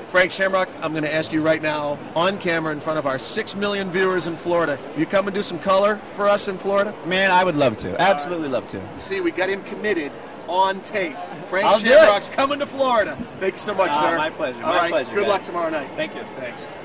Frank Shamrock, I'm going to ask you right now, on camera in front of our 6 million viewers in Florida, you come and do some color for us in Florida? Man, I would love to. Absolutely love to. You see, we got him committed on tape. Frank I'll do Shamrock's it. coming to Florida. Thank you so much, sir. My pleasure. All My right, pleasure. good guys. luck tomorrow night. Thank you. Thanks.